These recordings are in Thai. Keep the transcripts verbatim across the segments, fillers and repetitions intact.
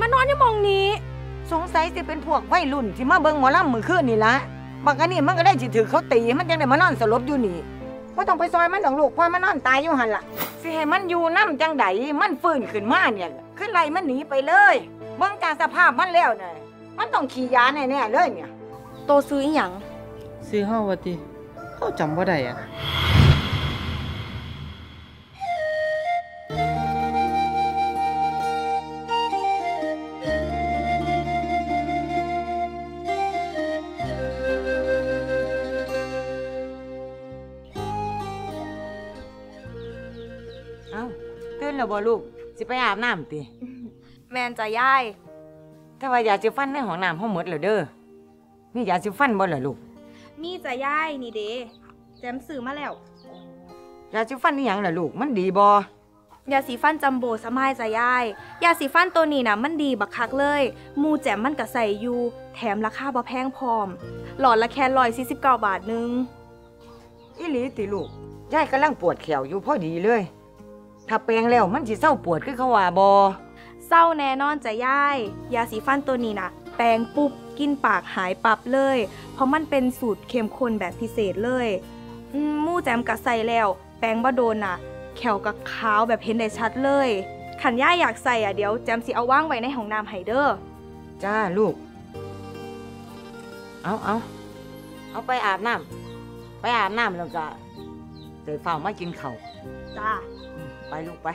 านอนอยู่มองนี้สงสัยจะเป็นพวกวัยรุ่นที่มาเบิ่งหมอลำมือคืนนี่ละบางอันนี่มันก็ได้สิถือเขาตีมันยังได้มานอนสลบอยู่นี่ว่าต้องไปซอยมันดอกลูกพอมันนอนตายอยู่หันล่ะสิให้มันอยู่น้ำจังไดมันฟื้นขึ้นมาเนี่ยขึ้นไล่มันหนีไปเลยเบิ่งจากสภาพมันแล้วเนี่ยมันต้องขี้ยาแน่ๆเลยเนี่ยโตซื้ออีหยังซื้อเฮาว่าติเฮาจำบ่ได้อ่ะเอ้าตื่นแล้วบ่ลูกสิไปอาบน้ำติแม่นจ้ะยายแต่ว่ายาสิฟันในห้องน้ำเฮาหมดแล้วเด้อมียาสิฟันบ่ล่ะลูกมีจ้ะยายนี่เด้แจมซื้อมาแล้วยาสีฟันนี่หยังล่ะลูกมันดีบ่ยาสีฟันจัมโบ้สมัยจ้ะยายยาสีฟันตัวนี้นะมันดีบักคักเลยหมู่แจมมันก็ใส่อยู่แถมราคาบ่แพงพร้อมหลอดละแค่หนึ่งร้อยสี่สิบเก้าบาทนึงอีหลีติลูกยายกำลังปวดแขวอยู่พอดีเลยถ้าแปรงแล้วมันสิเศร้าปวดคือเขาว่าบ่เศร้าแน่นอนจ้ะยายยาสีฟันตัวนี้นะแปรงปุ๊บกินปากหายปับเลยเพราะมันเป็นสูตรเข้มข้นแบบพิเศษเลยหมู่แจมก็ใส่แล้วแปรงบ่โดนน่ะแขวกับขาวแบบเห็นได้ชัดเลยขันย่าอยากใส่อ่ะเดี๋ยวแจมสิเอาว่างไว้ในห้องน้ำไฮเดอร์จ้าลูกเอาเอาเอาไปอาบน้ำไปอาบน้ำแล้วก็เตยเฝ้ามากินข้าวจ้าไปลูกไป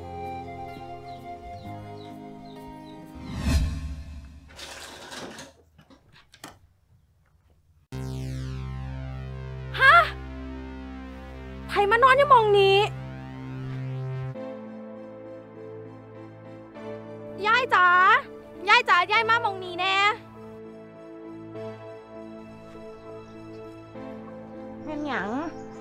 ฮะไผมานอนอยู่มองนี้ยายจ๋ายายจ๋ายายมามองนี้แน่เป็นหยัง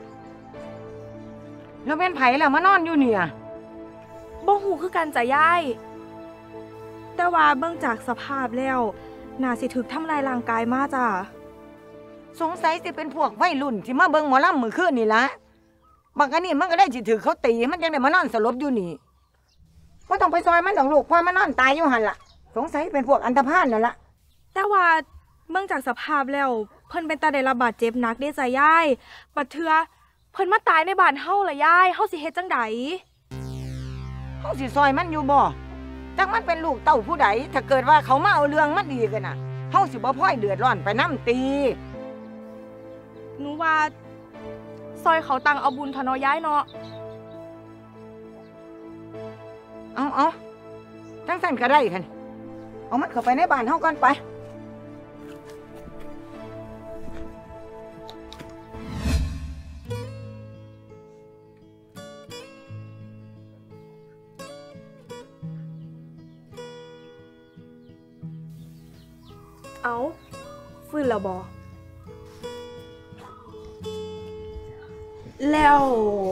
แล้วเป็นไผล่ะมานอนอยู่เนี่ยบ่หูคือกันจ้ะยายแต่ว่าเบิ่งจากสภาพแล้วน่าสิถูกทำลายร่างกายมาจ้ะสงสัยจะเป็นพวกวัยรุ่นที่มาเบิ่งหมอลำมือคืนนี่ละบางอันนี่มันก็ได้สิถือเขาตีมันยังได้มานอนสลบอยู่นี่ว่าต้องไปซอยมันดอกลูกพอมันนอนตายอยู่หันล่ะสงสัยเป็นพวกอันธพาลนั่นละแต่ว่าเบิ่งจากสภาพแล้วเพิ่นเป็นตาได้รับบาดเจ็บหนักเด้จ้ะยายบัดเทื่อเพิ่นมาตายในบ้านเฮาล่ะยายเฮาสิเฮ็ดจังไดเฮาสิซอยมันอยู่บ่จักมันเป็นลูกเต้าผู้ใดถ้าเกิดว่าเขามาเอาเรื่องมันดีกันน่ะเฮาสิบ่พลอยเดือดร้อนไปนำตีหนูว่าซอยเขาตังเอาบุญทะเนาะยายเนาะเอาเอาจังสั่นก็ได้คันเอามันเข้าไปในบ้านเฮาก่อนไปเอาฟื้นแล้วบ่แล้ว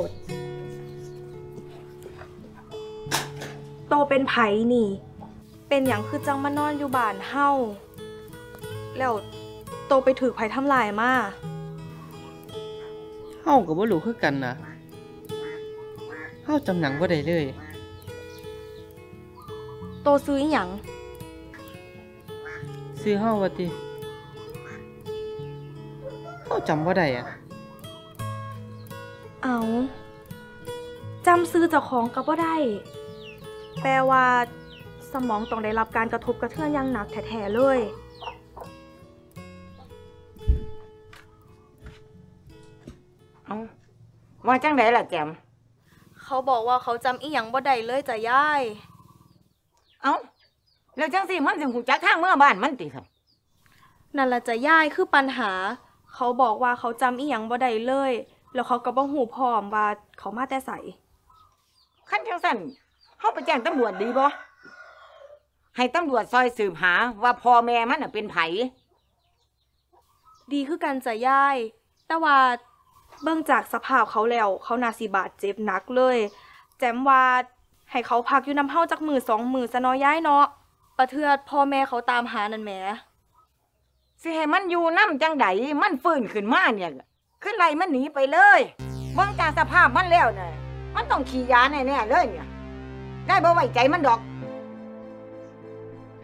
โตเป็นไผนี่เป็นอย่างคือจังมานอนอยู่บ้านเฮาแล้วโตไปถือไผทำลายมาเฮาก็บ่รู้คือกันนะเฮาจำหนังบ่ได้เลยโตซื้ออีหยังซื้อเฮาว่าติเฮาจำบ่ได้อ่ะเอาจำซื้อเจ้าของก็บ่ได้แปลว่าสมองต้องได้รับการกระทบกระเทือนอย่างหนักแท้ๆเลยเอาว่าจังไดล่ะแจมเขาบอกว่าเขาจำอีหยังบ่ได้เลยจ้ะยายเอาแล้วจังสิมันสิหูจักทางเมื่อบ้านมันติครับนั่นล่ะจ้ะยายคือปัญหาเขาบอกว่าเขาจำอีหยังบ่ได้เลยแล้วเขาก็บ่ฮู้พร้อมว่าเขามาแต่ไสคันจังซั่นเฮาไปแจ้งตำรวจดีบ่ให้ตำรวจซอยสืบหาว่าพ่อแม่มันน่ะเป็นไผดีคือกันจ้ะยายแต่ว่าเบิ่งจากสภาพเขาแล้วเขาน่าสิบาดเจ็บหนักเลยแจ้มว่าให้เขาพักอยู่นำเฮาจักมื้อสองมื้อซะเนาะยายเนาะปะเทื่อพ่อแม่เขาตามหานั่นแหมสิให้มันอยู่นำจังไดมันฟื้นขึ้นมาเนี่ยขึ้นไล่มันหนีไปเลยเบิ่งจากสภาพมันแล้วน่ะมันต้องขี้ยาแน่ๆเลยเนี่ยได้บ่ไว้ใจมันดอก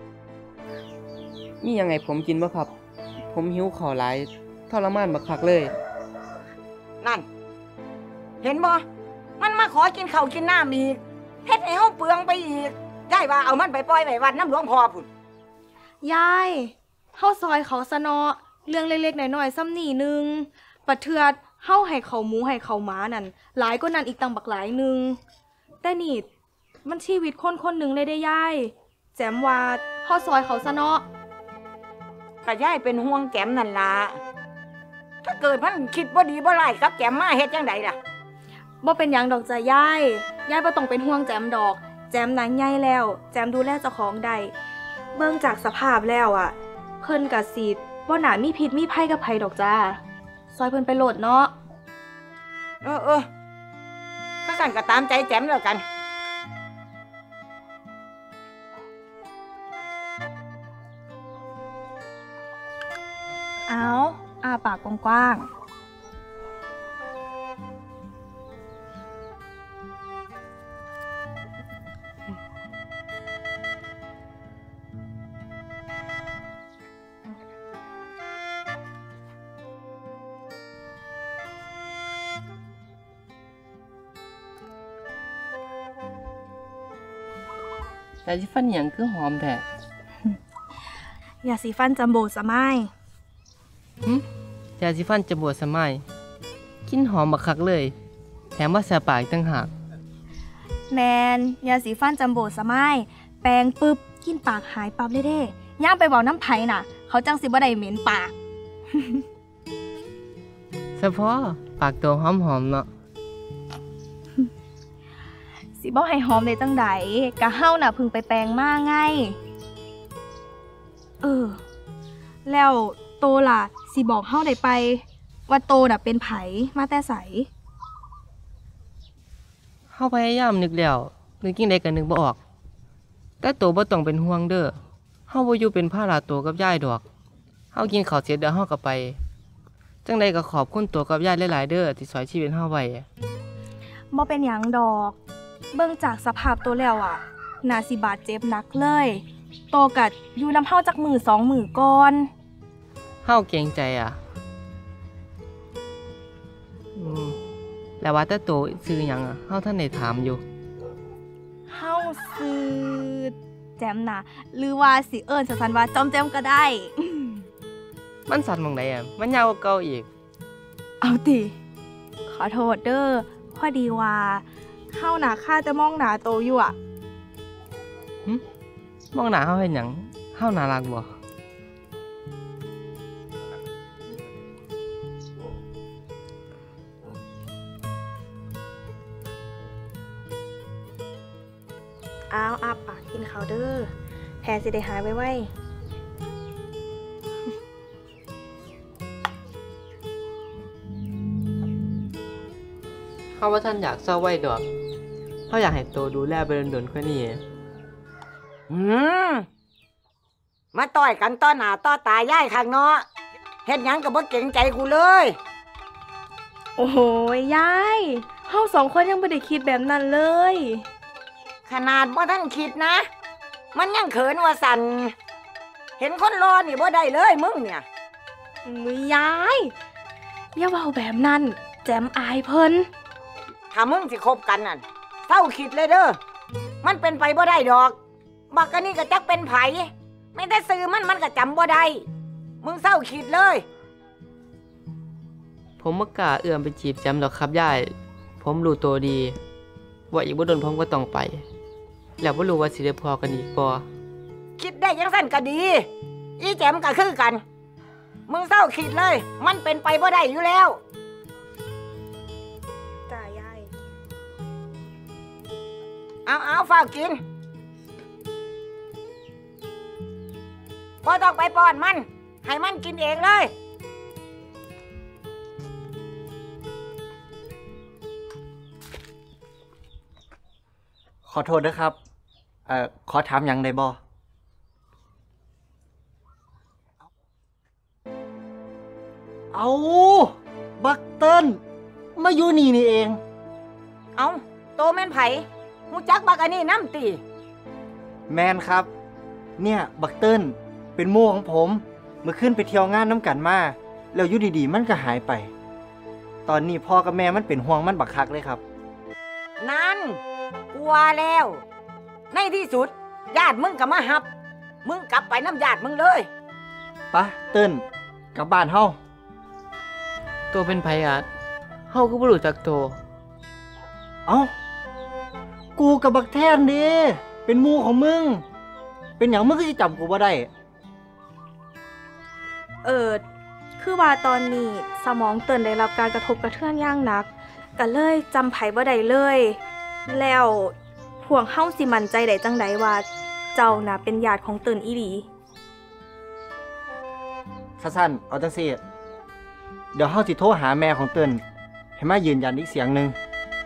มีหยังไงผมกินบ่ครับ ผมหิวข้าวหลายทรมานบักคักเลยนั่น เห็นบ่มันมาขอกินข้าวกินน้ำอีกเฮ็ดให้เฮาเปลืองไปอีกยายว่าเอามันไปปล่อยไว้วัดน้ำหลวงพ่อพุ่นยายเฮาซอยเขาซะเนาะเรื่องเล็กๆน้อยๆซ้ำนี่หนึงปัดเทือดเฮาให้เขาหมูให้เขาหมานั่นหลายกว่านั้นอีกตังบักหลายหนึงแต่นี่มันชีวิตคนคนหนึ่งเลยได้ยายแจมว่าเฮาซอยเขาซะเนาะก็ยายเป็นห่วงแก้มนั่นล่ะถ้าเกิดมันคิดบ่ดีบ่ร้ายกับแก้มมาเฮ็ดจังไดล่ะบ่เป็นหยังดอกจ้ะยายยายบ่ต้องเป็นห่วงแจมดอก แจมนางใหญ่แล้ว แจมดูแลเจ้าของได้เบิ่งจากสภาพแล้วอ่ะ เพิ่นก็สิบ่น่ามีพิษมีภัยกับไผดอกจ้าซอยเพิ่นไปโลดเนาะเออเออก็สั่นก็ตามใจแจ่มแล้วกันเอาอาปากกว้างแต่สิฟันหยังคือหอมแท้ๆอย่าสีฟันจัมโบ้สมัยหึยาสิฟันจะบวชสมัยกินหอมบักคักเลย แถมว่าแสบปากอีกต่างหากแมนยาสีฟันจัมโบ้สมัยแปรงปึ๊บกินปากหายปั๊บเลยเด้ย่างไปบอกน้ำไผ่น่ะ เขาจังสิบ่ได้เหม็นปากเฉพาะปากตัวหอมๆเนาะสิบ่ให้หอมได้จังใดกะเฮาน่ะเพึ่งไปแปรงมาไงเออแล้วโตล่ะสิบอกเฮาได้ไป ว่าโตน่ะเป็นไผมาแต่ไสเฮาพยายามนึกแล้วนึกจังได๋ก็นึกบ่ออก แต่ตัวบ่ต้องเป็นห่วงเด้อเฮาบ่อยู่เป็นภาระตัวกับยายดอกเฮากินข้าวเสร็จแล้วเฮาก็ไป จังไดก็ขอบคุณตัวกับยายหลายๆเด้อที่สวยชีวิตเฮาไว้บ่เป็นหยังดอก เบิ่งจากสภาพโตแล้วอ่ะน่าสิบาดเจ็บหนักเลย โตกัดอยู่นำเฮาจักมือสองมือก่อนเฮาเกรงใจอ่ะอืมแล้วว่าแต่ตัวซื้อหยังอ่ะเฮาท่านได้ถามอยู่เฮาซื้อแจมน่ะหรือว่าสิเอิ้นสั้นๆว่าจอมแจมก็ได้มันสัตว์หม่องใดอ่ะมันยาวกว่าเก่าอีกเอาติขอโทษเด้อพอดีว่าเฮาน่ะค่าจะมองหน้าโตอยู่อ่ะมองหน้าเฮาเฮ็ดหยังเฮาน่ารักบ่อ้าวอาปากกินข้าวเด้อแผลสิได้หายไวเฮาว่าท่านอยากเศร้าไว้ดอกเฮาอยากให้โตดูแลไปดนๆกว่านี้อืมมาต่อยกันต่อหน้าต่อตายายข้างเนาะเฮ็ดหยังก็บ่เกรงใจกูเลยๆโอ้โหยายเฮาสองคนยังบ่ได้คิดแบบนั้นเลยขนาดบ่ทันคิดนะ มันยังเขินว่าสั่นเห็นคนรอนี่บ่ได้เลยมึงเนี่ยมือยายอย่าเว้าแบบนั้นแจมอายเพิ่นถ้ามึงสิคบกันนั่นเศร้าคิดเลยเด้อมันเป็นไปบ่ได้ดอกบักอันนี้ก็จักเป็นไผไม่ได้ซื้อมันมันก็จำบ่ได้มึงเศร้าคิดเลยผมบ่กล้าเอื้อมไปจีบแจมดอกครับยาย ผมรู้ตัวดี ว่าอีกบ่โดนผมก็ต้องไป แล้วบ่รู้ว่าสิได้พอกันอีกบ่คิดได้ยังสั้นก็ดี อีแจมก็คือกัน มึงเศร้าคิดเลย มันเป็นไปบ่ได้อยู่แล้วจ้ายายเอาเอาฝ้าวกินบ่ต้องไปป้อนมัน ให้มันกินเองเลยขอโทษนะครับ เอ่อ ขอถามหยังได้บ่เอาบักเติ้ลมาอยู่นี่นี่เองเอาโตแม่นไผหูจักบักอันนี้น้ำตีแมนครับ เนี่ย บักเติ้ลเป็นหมู่ของผมเมื่อขึ้นไปเที่ยวงานน้ำกันมาแล้วอยู่ดีๆมันก็หายไป ตอนนี้พ่อกับแม่มันเป็นห่วงมันบักคักเลยครับนั่นกลัวแล้ว ในที่สุดญาติมึงก็มาหับ มึงกลับไปน้ำญาติมึงเลยปะเติ้นกลับบ้านเฮาตัวเป็นไผอาจเฮาก็บ่รู้จักตัวเอ้ากูกับบักแทนเด้เป็นหมู่ของมึง เป็นอย่างมึงก็จะจำกูบ่ได้เออคือว่าตอนนี้สมองเตือนได้รับการกระทบกระเทือนอย่างหนักก็เลยจำไผบ่ได้เลย แล้วพวกเฮาสิมั่นใจได้จังใดว่าเจ้าน่ะเป็นญาติของเตือนอีหลีสั้นๆเอาจังซี่เดี๋ยวเฮาสิโทรหาแม่ของเติ้นให้มายืนยันอีกเสียงหนึ่ง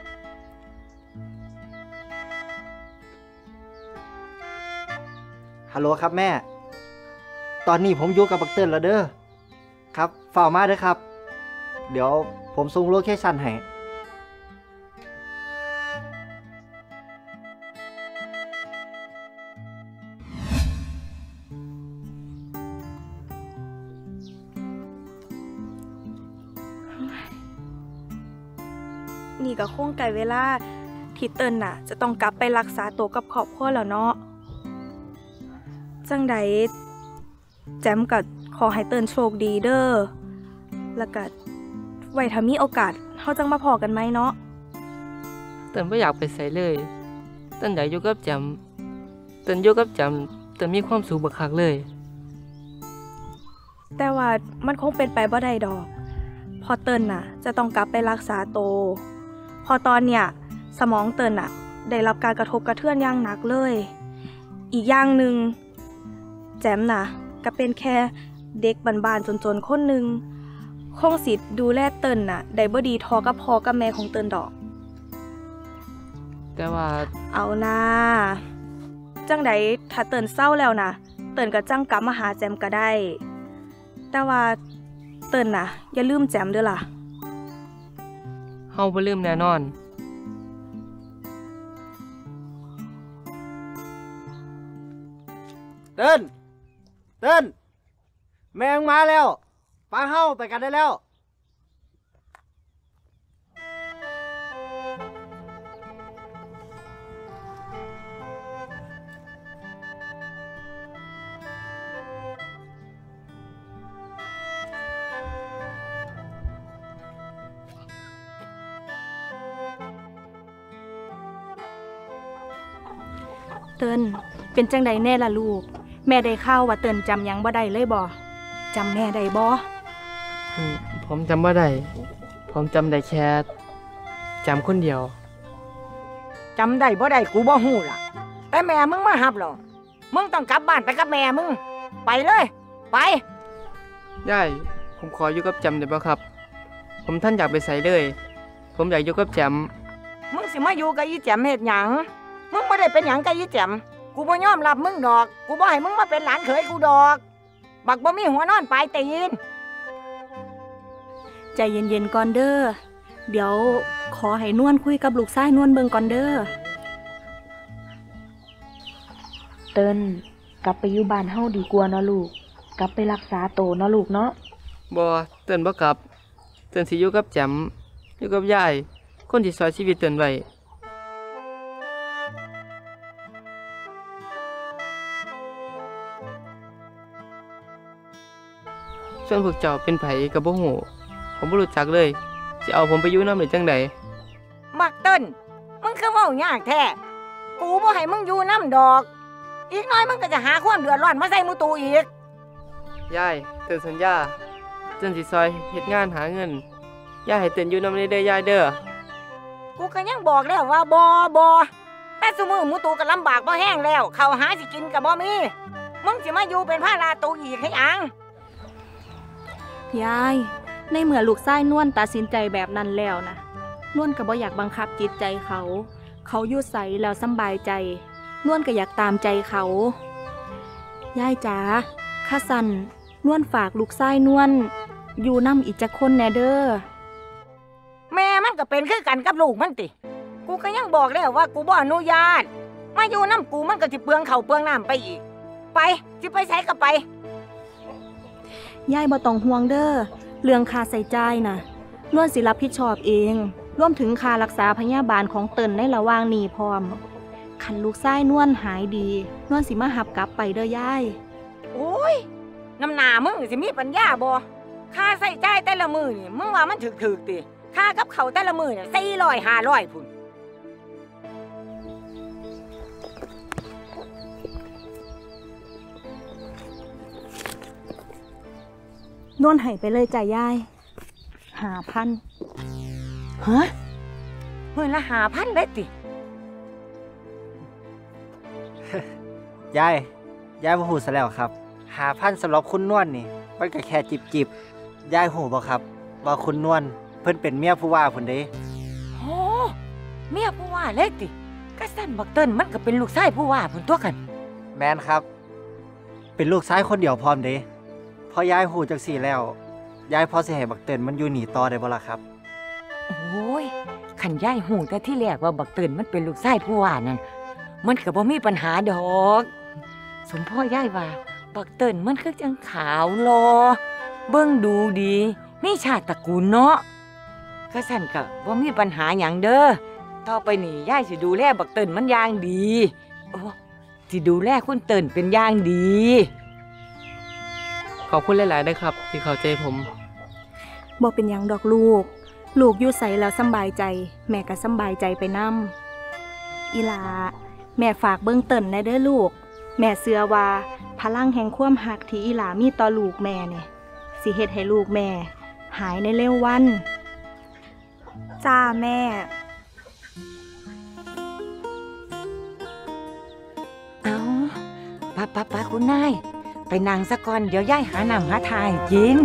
ฮัลโหลครับแม่ ตอนนี้ผมอยู่กับบักเติ้นแล้วเด้อครับฝ่ากมาเด้อครับ เดี๋ยวผมส่งโลเคชั่นให้นี่ก็คงไกลเวลาที่เติ้นน่ะจะต้องกลับไปรักษาตัวกับครอบครัวแล้วเนาะจังใดแจมก็ขอให้เติ้นโชคดีเด้อแล้วก็ไว้ถ้ามีโอกาสเฮาจังมาพอกันไหมเนาะเติ้นบ่อยากไปไสเลยเติ้นอยากอยู่กับจำเติ้นอยู่กับจำเติ้นมีความสุขบักคักเลยแต่ว่ามันคงเป็นไปบ่ได้ดอกพอเติ้นน่ะจะต้องกลับไปรักษาตัวพอตอนเนี้ยสมองเติ้นน่ะได้รับการกระทบกระเทือนอย่างหนักเลยอีกอย่างหนึ่งแจมน่ะก็เป็นแค่เด็กบ้านๆจนๆคนหนึ่งคงสิดูแลเติ้นน่ะได้บ่ดีทอกับพ่อกับแม่ของเติ้นดอกแต่ว่าเอานะจังใดถ้าเติ้นเศร้าแล้วนะเติ้นก็จังกลับมาหาแจมก็ได้แต่ว่าเติ้นน่ะอย่าลืมแจมเด้อล่ะเฮาบ่ลืมแน่นอนเติ้นเติ้นแมงมาแล้วปาเฮาไปกันได้แล้วเติ้นเป็นจังใดแน่ล่ะลูกแม่ได้ข่าวว่าเติ้นจำหยังบ่ได้เลยบ่จำแม่ได้บ่อืมผมจำบ่ได้ผมจำได้แค่จำคนเดียวจำได้บ่ได้กูบ่ฮู้ล่ะ แต่แม่มึงมาหับหรอมึงต้องกลับบ้านไปกับแม่มึง ไปเลย ไปยายผมขออยู่กับจำได้บ่ครับ ผมท่านอยากไปไสเลย ผมอยากอยู่กับจมึงสิมาอยู่กับอีแจมเฮ็ดหยังมึงบ่ได้เป็นหยังกับอีแจมกูบ่ยอมรับมึงดอก กูบ่ให้มึงมาเป็นหลานเขยกูดอก บักบ่มีหัวนอนปลายตีนใจเย็นๆก่อนเด้อเดี๋ยวขอให้นวลคุยกับลูกชายนวลเบิ่งก่อนเด้อเติ้นกลับไปอยู่บ้านเฮาดีกว่าเนาะลูกกลับไปรักษาโตเนาะลูกเนาะำบ่เตือนบ่กลับเตือนสิอยู่กับจำอยู่กับยายคนที่ซอยชีวิตเตือนไว้ส่วนพวกเจ้าเป็นไผก็บ่ฮู้ผมบ่รู้จักเลยสิเอาผมไปอยู่นำได้จังไดบักเติ้นมึงคือเว้ายากแท้ กูบ่ให้มึงอยู่น้ำดอก อีกน้อยมึงก็จะหาความเดือดร้อนมาใส่มูตูอีกยายเตือนสัญญาเตือนสิซอยเฮ็ดงานหาเงินยายให้เตือนอยู่นำได้เด้อยายเด้อกูก็ยังบอกแล้วว่าบอบอแต่สมือมูตูก็ลำบากบ่แห้งแล้วเขาวหาสิกินกับบ่มี มึงสิมาอยู่เป็นพระราตูอีกให้อังยายในเมื่อลูกชายนวลตัดสินใจแบบนั้นแล้วนะนวลก็บ่อยากบังคับจิตใจเขา เขาอยู่ไสแล้วสำบายใจนวลก็อยากตามใจเขายายจ๋าข้าสันนวลฝากลูกชายนวลอยู่นำอีกจักคนแน่เด้อแม่มันก็เป็นคือกันกับลูกมันติ กูก็ยังบอกแล้วว่ากูบ่อนุญาต มาอยู่น้ำกูมันก็สิเปลืองข้าวเปลืองน้ำไปอีก ไปสิไปใช้ก็ไปยายบ่ต้องห่วงเด้อเรื่องค่าใช้จ่ายน่ะนวลสิรับผิดชอบเองรวมถึงค่ารักษาพยาบาลของเติ้นในระหว่างนี้พร้อมคันลูกชายนวลหายดีนวลสิมาหับกลับไปเด้อยายโอ้ยน้ำหนามึงสิมีปัญญาบ่ค่าใส่จ่ายแต่ละมื้อนี่มึงว่ามันถึกๆติค่ากับเขาวแต่ละมื้อเนี่ยสี่ร้อยห้าร้อยพุ่นนวลให้ไปเลยจ้ะยายหาพันฮะมื้อละห้าพันได้ติยายยายบ่ฮู้ซะแล้วครับหาพันสำหรับคุณนวลนี่มันก็แค่จิบๆยายฮู้บ่ครับว่าคุณนวลเพิ่นเป็นเมียผู้ว่าพุ่นเด้โอ้เมียผู้ว่าเลยติก็สั่นบักเติ้นมันก็เป็นลูกชายผู้ว่าพุ่นตัวกันแม่นครับ เป็นลูกชายคนเดียวพร้อมเด้พอยายฮู้จังซี่แล้วยายพอสิให้บักเติ้นมันอยู่หนีต่อได้บ่ล่ะครับโอ้ยขันย่ายหูแต่ที่แรกว่าบักเติ้นมันเป็นลูกชายผู้ว่านั่นมันก็บ่มีปัญหาดอกสมพ่อย่ายว่าบักเติ้นมันคือจังขาวรอเบิ่งดูดีมีชาติตระกูลเนาะก็สั่นก็บ่มีปัญหาหยังเด้อต่อไปนี่ย่ายสิดูแลบักเติ้นมันอย่างดีโอ้สิดูแลคุณเติ้นเป็นอย่างดีขอบคุณหลายๆเด้อครับ ที่เข้าใจผมบ่เป็นหยังดอกลูก ลูกอยู่ใสแล้วสำบายใจ แม่ก็สำบายใจไปนำอีหลาแม่ฝากเบิ่งเติ้นแน่เด้อลูก แม่เชื่อว่าพลังแห่งความหักที่อีหลามีต่อลูกแม่เนี่ยสิเฮ็ดให้ลูกแม่ หายในเร็ววัน จ้าแม่เอาป้าป้าป้าคุณนายไปนั่งซะก่อนเดี๋ยวย่ายหาน้ำหาทายกิน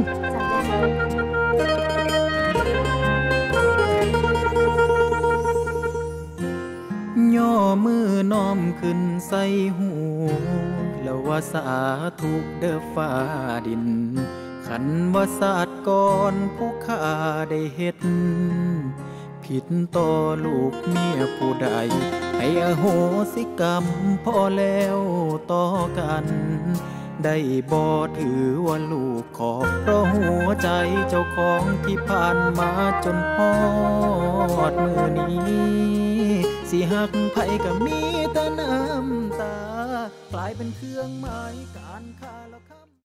ย่อมือน้อมขึ้นใส่หูแล้วว่าสาธุเด้อฟ้าดินขันว่าศาสตร์ก่อนผู้ข้าได้เฮ็ดผิดต่อลูกเมียผู้ใดให้อโหสิกรรมพอแล้วต่อกันได้บ่ถือว่าลูกขอเพราะหัวใจเจ้าของที่ผ่านมาจนฮอดมือนี้สิหักไผก็มีแต่น้ำตากลายเป็นเครื่องหมายการค้าแล้ว